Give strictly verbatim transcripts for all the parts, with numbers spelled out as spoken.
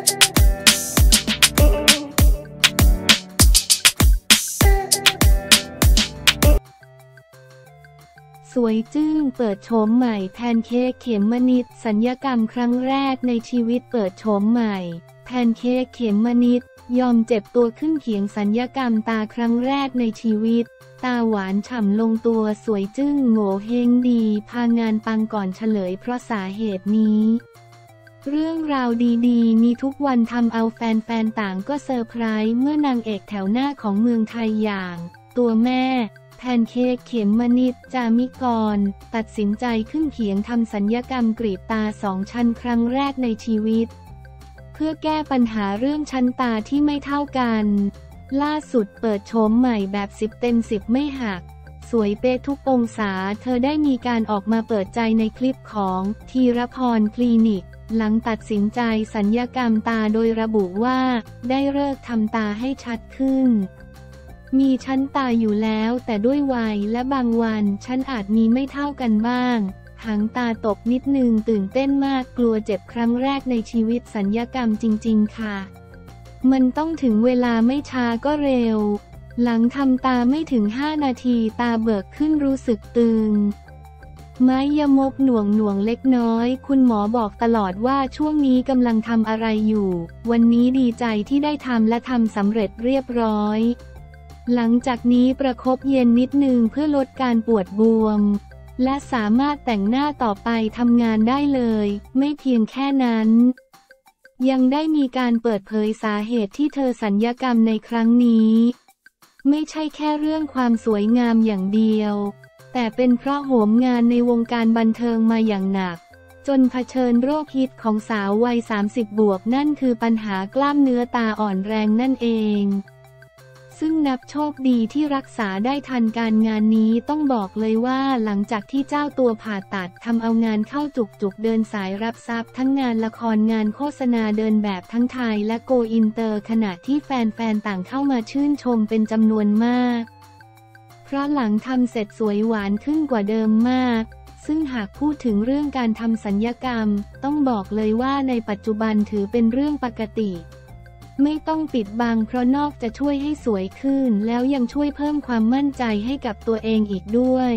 สวยจึ้งเปิดโฉมใหม่แพนเค้กเขมมนิดศัลยกรรมครั้งแรกในชีวิตเปิดโฉมใหม่แพนเค้กเขมมนิดยอมเจ็บตัวขึ้นเขียงศัลยกรรมตาครั้งแรกในชีวิตตาหวานฉ่ำลงตัวสวยจึ้งโง่เฮงดีพางานปังก่อนเฉลยเพราะสาเหตุนี้เรื่องราวดีๆมีทุกวันทำเอาแฟนๆต่างก็เซอร์ไพรส์เมื่อนางเอกแถวหน้าของเมืองไทยอย่างตัวแม่แพนเค้กเขมมนิดจามิกรตัดสินใจขึ้นเขียงทำศัลยกรรมกรีดตาสองชั้นครั้งแรกในชีวิตเพื่อแก้ปัญหาเรื่องชั้นตาที่ไม่เท่ากันล่าสุดเปิดโฉมใหม่แบบสิบเต็มสิบไม่หักสวยเป๊ะทุกองศาเธอได้มีการออกมาเปิดใจในคลิปของธีรพรคลินิกหลังตัดสินใจศัลยกรรมตาโดยระบุว่าได้ฤกษ์ทำตาให้ชัดขึ้นมีชั้นตาอยู่แล้วแต่ด้วยวัยและบางวันชั้นอาจมีไม่เท่ากันบ้างหางตาตกนิดนึงตื่นเต้นมากกลัวเจ็บครั้งแรกในชีวิตศัลยกรรมจริงๆค่ะมันต้องถึงเวลาไม่ช้าก็เร็วหลังทำตาไม่ถึงห้านาทีตาเบิกขึ้นรู้สึกตึงไม้ยมกหน่วงหน่วงเล็กน้อยคุณหมอบอกตลอดว่าช่วงนี้กำลังทำอะไรอยู่วันนี้ดีใจที่ได้ทำและทำสำเร็จเรียบร้อยหลังจากนี้ประคบเย็นนิดนึงเพื่อลดการปวดบวมและสามารถแต่งหน้าต่อไปทำงานได้เลยไม่เพียงแค่นั้นยังได้มีการเปิดเผยสาเหตุที่เธอศัลยกรรมในครั้งนี้ไม่ใช่แค่เรื่องความสวยงามอย่างเดียวแต่เป็นเพราะโหมงานในวงการบันเทิงมาอย่างหนักจนเผชิญโรคฮิตของสาววัยสามสิบบวกนั่นคือปัญหากล้ามเนื้อตาอ่อนแรงนั่นเองซึ่งนับโชคดีที่รักษาได้ทันการงานนี้ต้องบอกเลยว่าหลังจากที่เจ้าตัวผ่าตัดทำเอางานเข้าจุกๆเดินสายรับทรัพย์ทั้งงานละครงานโฆษณาเดินแบบทั้งไทยและโกอินเตอร์ขณะที่แฟนๆต่างเข้ามาชื่นชมเป็นจำนวนมากเพราะหลังทำเสร็จสวยหวานขึ้นกว่าเดิมมากซึ่งหากพูดถึงเรื่องการทำศัลยกรรมต้องบอกเลยว่าในปัจจุบันถือเป็นเรื่องปกติไม่ต้องปิดบังเพราะนอกจะช่วยให้สวยขึ้นแล้วยังช่วยเพิ่มความมั่นใจให้กับตัวเองอีกด้วย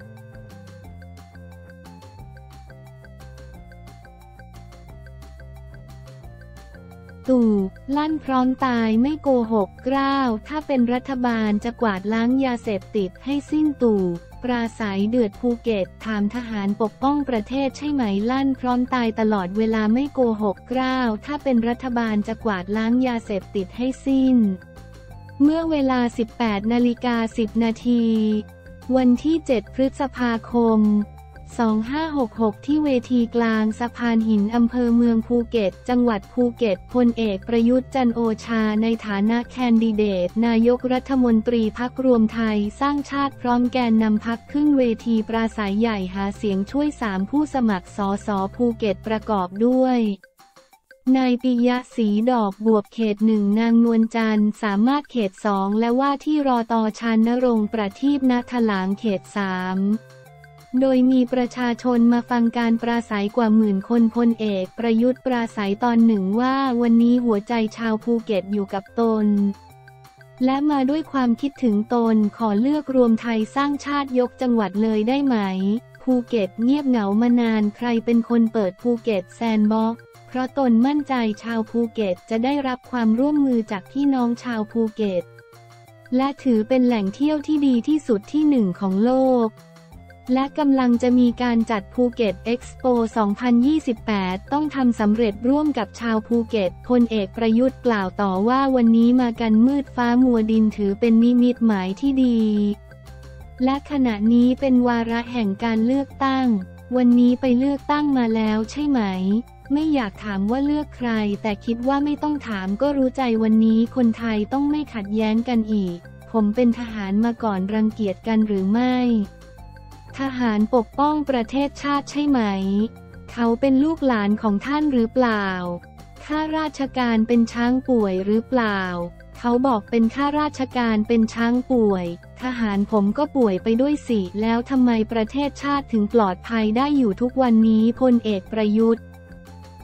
ตู่ลั่นพร้อมตายไม่โกหกกล้าวถ้าเป็นรัฐบาลจะกวาดล้างยาเสพติดให้สิ้นตู่ปราศัยเดือดภูเก็ตถามทหารปกป้องประเทศใช่ไหมลั่นพร้อมตายตลอดเวลาไม่โกหกกล้าวถ้าเป็นรัฐบาลจะกวาดล้างยาเสพติดให้สิ้นเมื่อเวลา สิบแปดนาฬิกาสิบนาทีวันที่เจ็ดพฤษภาคมสองพันห้าร้อยหกสิบหกที่เวทีกลางสะพานหินอำเภอเมืองภูเก็ตจังหวัดภูเก็ตพลเอกประยุทธ์จันทร์โอชาในฐานะแคนดิเดตนายกรัฐมนตรีพรรครวมไทยสร้างชาติพร้อมแกนนำพรรคขึ้นเวทีปราศัยใหญ่หาเสียงช่วยสามผู้สมัครสสภูเก็ตประกอบด้วยนายปิยะศรีดอกบวบเขตหนึ่งนางนวลจันทร์สามารถเขตสองและว่าที่รอตอชานรงค์ประทีปณถลางเขตสามโดยมีประชาชนมาฟังการปราศัยกว่าหมื่นคนพลเอกประยุทธ์ปราศัยตอนหนึ่งว่าวันนี้หัวใจชาวภูเก็ตอยู่กับตนและมาด้วยความคิดถึงตนขอเลือกรวมไทยสร้างชาติยกจังหวัดเลยได้ไหมภูเก็ตเงียบเหงามานานใครเป็นคนเปิดภูเก็ตแซนด์บ็อกซ์เพราะตนมั่นใจชาวภูเก็ตจะได้รับความร่วมมือจากพี่น้องชาวภูเก็ตและถือเป็นแหล่งเที่ยวที่ดีที่สุดที่หนึ่งของโลกและกำลังจะมีการจัดภูเก็ตเอ็กซ์โป สองพันยี่สิบแปด ต้องทำสำเร็จร่วมกับชาวภูเก็ตพลเอกประยุทธ์กล่าวต่อว่าวันนี้มากันมืดฟ้ามัวดินถือเป็นนิมิตหมายที่ดีและขณะนี้เป็นวาระแห่งการเลือกตั้งวันนี้ไปเลือกตั้งมาแล้วใช่ไหมไม่อยากถามว่าเลือกใครแต่คิดว่าไม่ต้องถามก็รู้ใจวันนี้คนไทยต้องไม่ขัดแย้งกันอีกผมเป็นทหารมาก่อนรังเกียจกันหรือไม่ทหารปกป้องประเทศชาติใช่ไหมเขาเป็นลูกหลานของท่านหรือเปล่าข้าราชการเป็นช้างป่วยหรือเปล่าเขาบอกเป็นข้าราชการเป็นช้างป่วยทหารผมก็ป่วยไปด้วยสิแล้วทำไมประเทศชาติถึงปลอดภัยได้อยู่ทุกวันนี้พลเอกประยุทธ์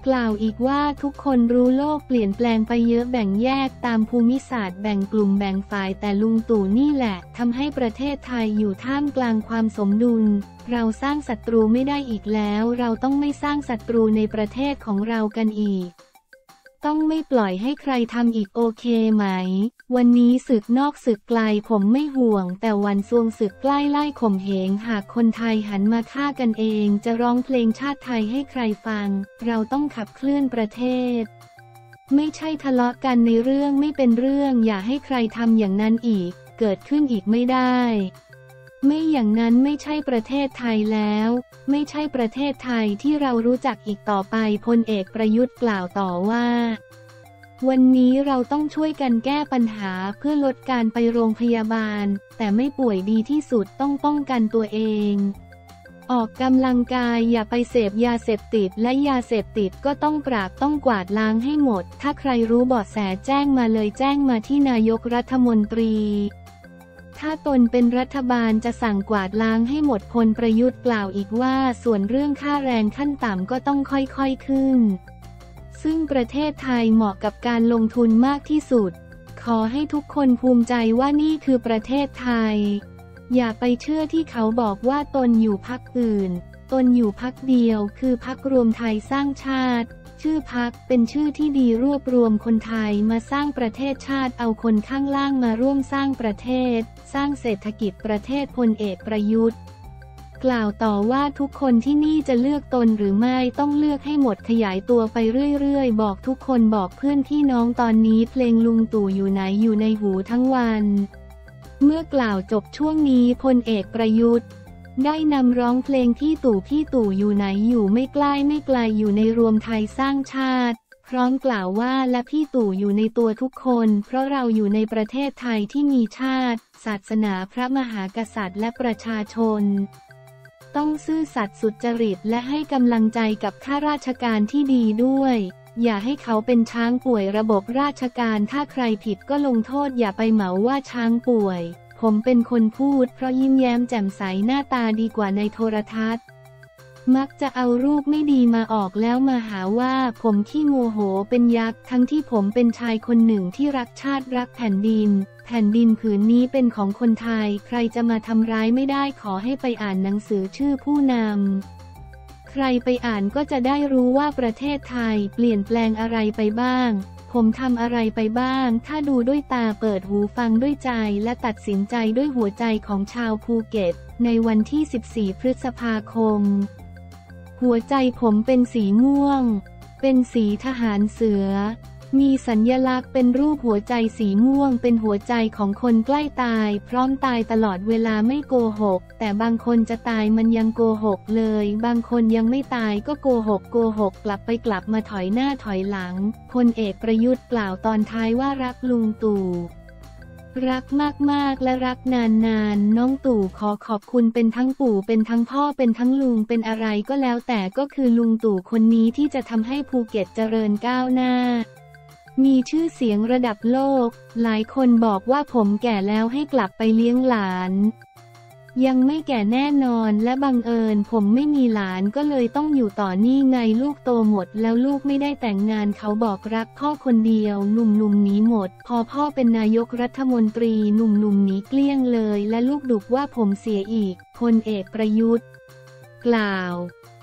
กล่าวอีกว่าทุกคนรู้โลกเปลี่ยนแปลงไปเยอะแบ่งแยกตามภูมิศาสตร์แบ่งกลุ่มแบ่งฝ่ายแต่ลุงตู่นี่แหละทำให้ประเทศไทยอยู่ท่ามกลางความสมดุลเราสร้างศัตรูไม่ได้อีกแล้วเราต้องไม่สร้างศัตรูในประเทศของเรากันอีกต้องไม่ปล่อยให้ใครทำอีกโอเคไหมวันนี้ศึกนอกศึกไกลผมไม่ห่วงแต่วันซวงศึกใกล้ไล่ข่มเหงหากคนไทยหันมาฆ่ากันเองจะร้องเพลงชาติไทยให้ใครฟังเราต้องขับเคลื่อนประเทศไม่ใช่ทะเลาะกันในเรื่องไม่เป็นเรื่องอย่าให้ใครทำอย่างนั้นอีกเกิดขึ้นอีกไม่ได้ไม่อย่างนั้นไม่ใช่ประเทศไทยแล้วไม่ใช่ประเทศไทยที่เรารู้จักอีกต่อไปพลเอกประยุทธ์กล่าวต่อว่าวันนี้เราต้องช่วยกันแก้ปัญหาเพื่อลดการไปโรงพยาบาลแต่ไม่ป่วยดีที่สุดต้องป้องกันตัวเองออกกำลังกายอย่าไปเสพยาเสพติดและยาเสพติดก็ต้องปราบต้องกวาดล้างให้หมดถ้าใครรู้เบาะแสแจ้งมาเลยแจ้งมาที่นายกรัฐมนตรีถ้าตนเป็นรัฐบาลจะสั่งกวาดล้างให้หมดพลประยุทธ์กล่าวอีกว่าส่วนเรื่องค่าแรงขั้นต่ำก็ต้องค่อยๆขึ้นซึ่งประเทศไทยเหมาะกับการลงทุนมากที่สุดขอให้ทุกคนภูมิใจว่านี่คือประเทศไทยอย่าไปเชื่อที่เขาบอกว่าตนอยู่พรรคอื่นตนอยู่พรรคเดียวคือพรรครวมไทยสร้างชาติชื่อพรรคเป็นชื่อที่ดีรวบรวมคนไทยมาสร้างประเทศชาติเอาคนข้างล่างมาร่วมสร้างประเทศสร้างเศรษฐกิจประเทศพลเอกประยุทธ์กล่าวต่อว่าทุกคนที่นี่จะเลือกตนหรือไม่ต้องเลือกให้หมดขยายตัวไปเรื่อยๆบอกทุกคนบอกเพื่อนพี่น้องตอนนี้เพลงลุงตู่อยู่ไหนอยู่ในหูทั้งวันเมื่อกล่าวจบช่วงนี้พลเอกประยุทธ์ได้นำร้องเพลงพี่ตู่พี่ตู่อยู่ไหนอยู่ไม่ใกล้ไม่ไกลอยู่ในรวมไทยสร้างชาติพร้อมกล่าวว่าและพี่ตู่อยู่ในตัวทุกคนเพราะเราอยู่ในประเทศไทยที่มีชาติศาสนาพระมหากษัตริย์และประชาชนต้องซื่อสัตย์สุจริตและให้กำลังใจกับข้าราชการที่ดีด้วยอย่าให้เขาเป็นช้างป่วยระบบราชการถ้าใครผิดก็ลงโทษอย่าไปเหมาว่าช้างป่วยผมเป็นคนพูดเพราะยิ้มแย้มแจ่มใสหน้าตาดีกว่าในโทรทัศน์มักจะเอารูปไม่ดีมาออกแล้วมาหาว่าผมขี้โมโหเป็นยักษ์ทั้งที่ผมเป็นชายคนหนึ่งที่รักชาติรักแผ่นดินแผ่นดินผืนนี้เป็นของคนไทยใครจะมาทำร้ายไม่ได้ขอให้ไปอ่านหนังสือชื่อผู้นำใครไปอ่านก็จะได้รู้ว่าประเทศไทยเปลี่ยนแปลงอะไรไปบ้างผมทำอะไรไปบ้างถ้าดูด้วยตาเปิดหูฟังด้วยใจและตัดสินใจด้วยหัวใจของชาวภูเก็ตในวันที่สิบสี่พฤษภาคมหัวใจผมเป็นสีม่วงเป็นสีทหารเสือมีสัญลักษณ์เป็นรูปหัวใจสีม่วงเป็นหัวใจของคนใกล้ตายพร้อมตายตลอดเวลาไม่โกหกแต่บางคนจะตายมันยังโกหกเลยบางคนยังไม่ตายก็โกหกโกหกกลับไปกลับมาถอยหน้าถอยหลังพลเอกประยุทธ์กล่าวตอนท้ายว่ารักลุงตู่รักมากๆและรักนานๆน้องตู่ขอขอบคุณเป็นทั้งปู่เป็นทั้งพ่อเป็นทั้งลุงเป็นอะไรก็แล้วแต่ก็คือลุงตู่คนนี้ที่จะทำให้ภูเก็ตเจริญก้าวหน้ามีชื่อเสียงระดับโลกหลายคนบอกว่าผมแก่แล้วให้กลับไปเลี้ยงหลานยังไม่แก่แน่นอนและบังเอิญผมไม่มีหลานก็เลยต้องอยู่ต่อนี่ไงลูกโตหมดแล้วลูกไม่ได้แต่งงานเขาบอกรักพ่อคนเดียวหนุ่มๆหนีหมดพอพ่อเป็นนายกรัฐมนตรีหนุ่มๆหนีเกลี้ยงเลยและลูกดุว่าผมเสียอีกพลเอกประยุทธ์กล่าว